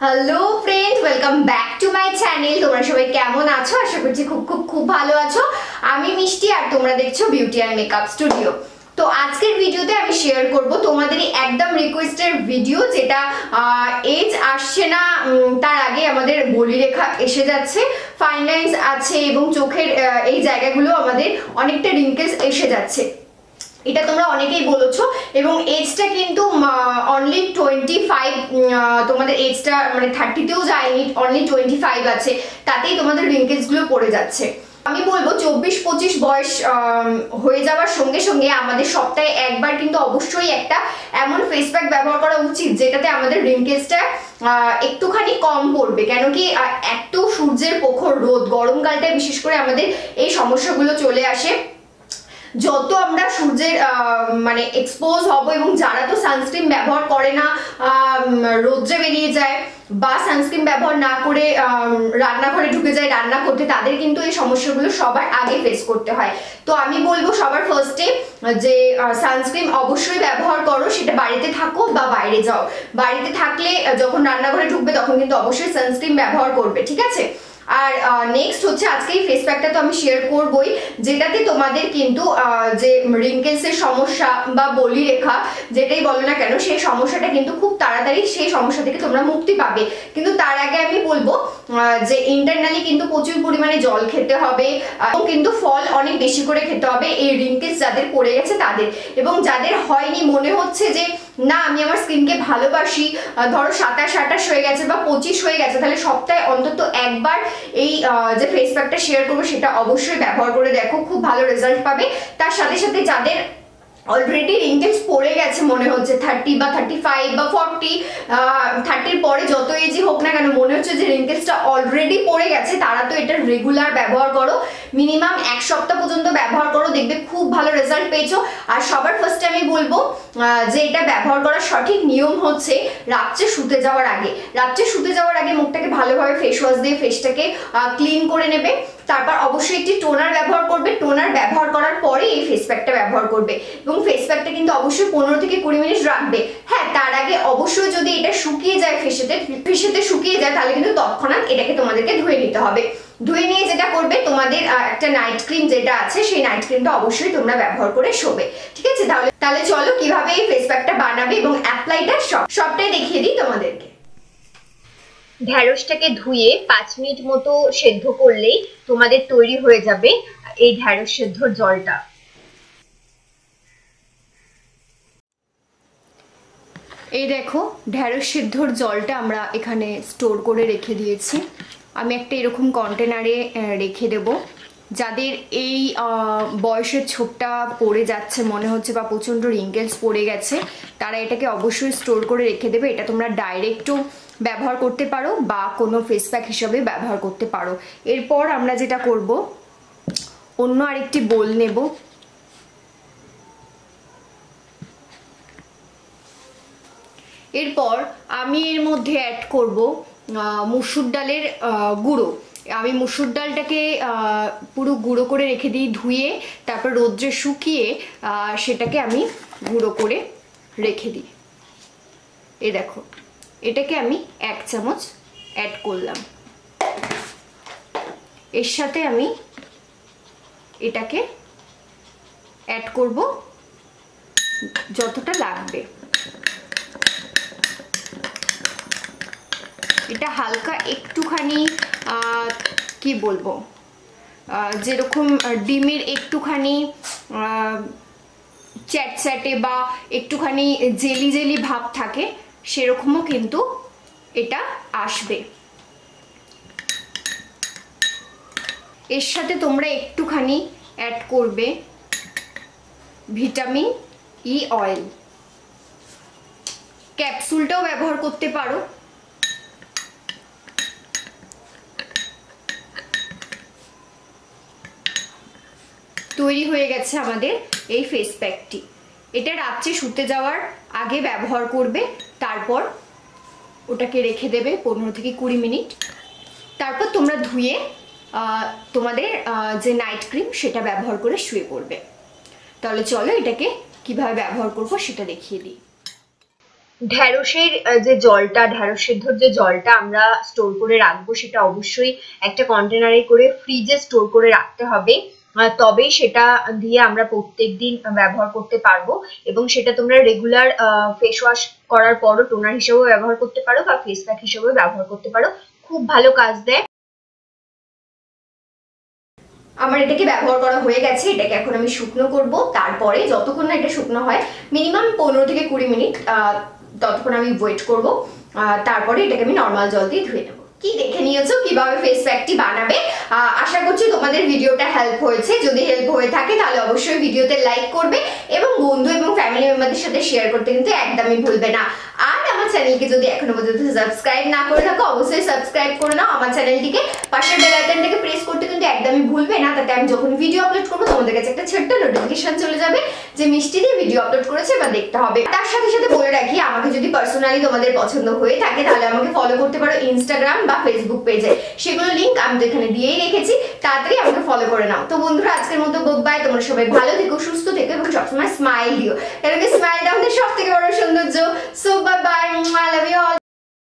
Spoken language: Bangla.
Hello friend, welcome back to my channel. তোমরা সবাই কেমন আছো? আশা করছি খুব ভালো আছো। আমি মিষ্টি আর তোমরা দেখছো বিউটি অ্যান্ড মেকআপ স্টুডিও। তো আজকের ভিডিওতে আমি শেয়ার করব তোমাদেরই একদম রিকোয়েস্টের ভিডিও, যেটা এজ আসছে না তার আগে আমাদের বলিরেখা এসে যাচ্ছে, ফাইন লাইন্স আছে এবং চোখের এই জায়গাগুলো আমাদের অনেকটা রিঙ্কেলস এসে যাচ্ছে। এটা তোমরা অনেকেই বলেছো এবং এজটা কিন্তু অনলি 25, তোমাদের এজটা মানে 30তেও যায়নি, অনলি 25 আছে, তাতেই তোমাদের রিঙ্কেলস গুলো পড়ে যাচ্ছে। আমি বলবো 24-25 বয়স হয়ে যাওয়ার সঙ্গে সঙ্গে আমাদের সপ্তাহে একবার কিন্তু অবশ্যই একটা এমন ফেস প্যাক ব্যবহার করা উচিত যেটাতে আমাদের রিঙ্কেলসটা একটুখানি কম পড়বে। কেন কি এত সূর্যের প্রখর রোদ, গরমকালটায় বিশেষ করে আমাদের এই সমস্যাগুলো চলে আসে। যত আমরা সূর্যের মানে এক্সপোজ হব, এবং যারা তো সানস্ক্রিন ব্যবহার করে না, রোদ্রে বেরিয়ে যায় বা সানস্ক্রিন ব্যবহার না করে রান্নাঘরে ঢুকে যায় রান্না করতে, তাদের কিন্তু এই সমস্যাগুলো সবার আগে ফেস করতে হয়। তো আমি বলবো সবার ফার্স্টে যে সানস্ক্রিন অবশ্যই ব্যবহার করো, সেটা বাড়িতে থাকো বা বাইরে যাও। বাড়িতে থাকলে যখন রান্নাঘরে ঢুকবে তখন কিন্তু অবশ্যই সানস্ক্রিন ব্যবহার করবে, ঠিক আছে? আর নেক্সট হচ্ছে আজকে এই ফেস প্যাকটা তো আমি শেয়ার করবই, যেটাতে তোমাদের কিন্তু যে রিঙ্কেলসের সমস্যা বা বলিরেখা যেটাই বলো না কেন, সেই সমস্যাটা কিন্তু খুব তাড়াতাড়ি সেই সমস্যা থেকে তোমরা মুক্তি পাবে। কিন্তু তার আগে আমি বলবো যে ইন্টারনালি কিন্তু প্রচুর পরিমাণে জল খেতে হবে এবং কিন্তু ফল অনেক বেশি করে খেতে হবে এই রিঙ্কেলস যাদের পড়ে গেছে তাদের। এবং যাদের হয়নি, মনে হচ্ছে যে না আমি আমার স্কিনকে ভালোবাসি, ধরো 27-28 হয়ে গেছে বা 25 হয়ে গেছে, তাহলে সপ্তাহে অন্তত একবার এই যে ফেস প্যাকটা শেয়ার করবো সেটা অবশ্যই ব্যবহার করে দেখো, খুব ভালো রেজাল্ট পাবে। তার সাথে সাথে যাদের অলরেডি রিঙ্কেলস পড়ে গেছে, মনে হচ্ছে 30 বা 35 বা 40, 30-র পরে যত এজই হোক না কেন মনে হচ্ছে যে রিঙ্কেলসটা অলরেডি পড়ে গেছে, তারা তো এটা রেগুলার ব্যবহার করো, মিনিমাম 1 সপ্তাহ পর্যন্ত ব্যবহার করো, দেখবে খুব ভালো রেজাল্ট পেয়েছো। আর সবার ফার্স্টে আমি বলবো যে এটা ব্যবহার করার সঠিক নিয়ম হচ্ছে রাত্রে শুতে যাওয়ার আগে। রাত্রে শুতে যাওয়ার আগে মুখটাকে ভালোভাবে ফেস ওয়াশ দিয়ে ফেসটাকে ক্লিন করে নেবে। তারপর অবশ্যই একটি টোনার ব্যবহার করবে। টোনার ব্যবহার করার পরে এই ফেস প্যাকটা ব্যবহার করবে এবং ফেস প্যাকটা কিন্তু অবশ্যই 15 থেকে 20 মিনিট রাখবে। হ্যাঁ, তার আগে অবশ্যই যদি এটা শুকিয়ে যায়, ফেসেতে শুকিয়ে যায়, তাহলে কিন্তু তৎক্ষণাৎ এটাকে তোমাদেরকে ধুয়ে নিতে হবে। ধুয়ে নিয়ে যেটা করবে, তোমাদের একটা নাইট ক্রিম যেটা আছে সেই নাইট ক্রিমটা অবশ্যই তোমরা ব্যবহার করে শোবে, ঠিক আছে? তাহলে চলো কিভাবে এই ফেস প্যাকটা বানাবে এবং অ্যাপ্লাইটা সবটাই দেখিয়ে দিই তোমাদেরকে। ঢ্যাঁড়সটাকে ধুয়ে 5 মিনিট মতো সেদ্ধ করলেই তোমাদের তৈরি হয়ে যাবে এই ঢ্যাঁড়স সেদ্ধর জলটা। এই দেখো, ঢ্যাঁড়স সেদ্ধর জলটা আমরা এখানে স্টোর করে রেখে দিয়েছি। আমি একটা এরকম কন্টেনারে রেখে দেব। যাদের এই বয়সের ছোপটা পড়ে যাচ্ছে মনে হচ্ছে বা প্রচণ্ড রিঙ্কেলস পড়ে গেছে, তারা এটাকে অবশ্যই স্টোর করে রেখে দেবে। এটা তোমরা ডাইরেক্টও ব্যবহার করতে পারো বা কোনো ফেস প্যাক হিসাবে ব্যবহার করতে পারো। এরপর আমরা যেটা করব, অন্য আরেকটি বোল নেব। এরপর আমি এর মধ্যে অ্যাড করব মুসুর ডালের গুঁড়ো। আমি মুসুর ডালটাকে পুরো গুঁড়ো করে রেখে দিই, ধুয়ে তারপর রোদ্রে শুকিয়ে সেটাকে আমি গুঁড়ো করে রেখে দিই। এ দেখো, এটাকে আমি 1 চামচ অ্যাড করলাম। এর সাথে আমি এটাকে অ্যাড করব যতটা লাগবে। এটা হালকা একটুখানি কি বলবো, যেরকম ডিমের একটুখানি চ্যাটচ্যাটে বা একটুখানি জেলি জেলি ভাব থাকে, সেরকমও কিন্তু এটা আসবে। এর সাথে তোমরা একটুখানি অ্যাড করবে ভিটামিন ই অয়েল। ক্যাপসুলটাও ব্যবহার করতে পারো। তৈরি হয়ে গেছে আমাদের এই ফেস প্যাকটি। এটা রাত্রে শুতে যাওয়ার আগে ব্যবহার করবে, তারপর ওটাকে রেখে দেবে 15 থেকে 20 মিনিট। তারপর তোমরা ধুয়ে তোমাদের যে নাইট ক্রিম সেটা ব্যবহার করে শুয়ে পড়বে। তাহলে চলো এটাকে কিভাবে ব্যবহার করব সেটা দেখিয়ে দিই। ঢ্যাঁড়সের যে জলটা, ঢ্যাঁড়স সেদ্ধর যে জলটা আমরা স্টোর করে রাখবো সেটা অবশ্যই একটা কন্টেনারে করে ফ্রিজে স্টোর করে রাখতে হবে, তবেই সেটা দিয়ে আমরা প্রত্যেকদিন ব্যবহার করতে পারবো। এবং সেটা তোমরা রেগুলার ফেস ওয়াশ করার পরও টোনার হিসেবেও ব্যবহার করতে পারো বা ফেস প্যাক হিসেবেও ব্যবহার করতে পারো, খুব ভালো কাজ দেয়। আমার এটাকে ব্যবহার করা হয়ে গেছে, এটাকে এখন আমি শুকনো করব। তারপরে যতক্ষণ না এটা শুকনো হয়, মিনিমাম 15 থেকে 20 মিনিট ততক্ষণ আমি ওয়েট করব। তারপরে এটাকে আমি নর্মাল জল দিয়ে ধুয়ে নেব। কি দেখে নিয়েছো কিভাবে ফেস প্যাকটি বানাবে। আশা করছি তোমাদের ভিডিওটা হেল্প হয়েছে। যদি হেল্প হয়ে থাকে তাহলে অবশ্যই ভিডিওতে লাইক করবে এবং বন্ধু এবং ফ্যামিলি মেম্বারদের সাথে শেয়ার করতে কিন্তু একদমই ভুলবে না। আর আমার চ্যানেলকে যদি এখনো পর্যন্ত সাবস্ক্রাইব না করে থাকো অবশ্যই সাবস্ক্রাইব করে নাও আমার চ্যানেলটিকে। পাশের বেল আইকনটাকে প্রেস করতে কিন্তু একদমই ভুলবে না, তাতে আমি যখন ভিডিও আপলোড করবো তোমাদের কাছে একটা ছোট্ট নোটিফিকেশন চলে যাবে যে মিষ্টি দিয়ে ভিডিও আপলোড করেছে বা দেখতে হবে। তার সাথে সাথে বলে রাখি, আমাকে যদি পার্সোনালি তোমাদের পছন্দ হয়ে থাকে তাহলে আমাকে ফলো করতে পারো ইনস্টাগ্রাম বা ফেসবুক পেজে, সেগুলো লিংক আমি তো এখানে দিয়েই রেখেছি, তাড়াতাড়ি আমাকে ফলো করে নাও। তো বন্ধুরা আজকের মতো বাই, তোমরা সবাই ভালো থেকো, সুস্থ থেকো এবং সবসময় স্মাইল দিও, কারণ স্মাইলটা আমাদের সব থেকে বড় সৌন্দর্য। So bye bye, I love you all.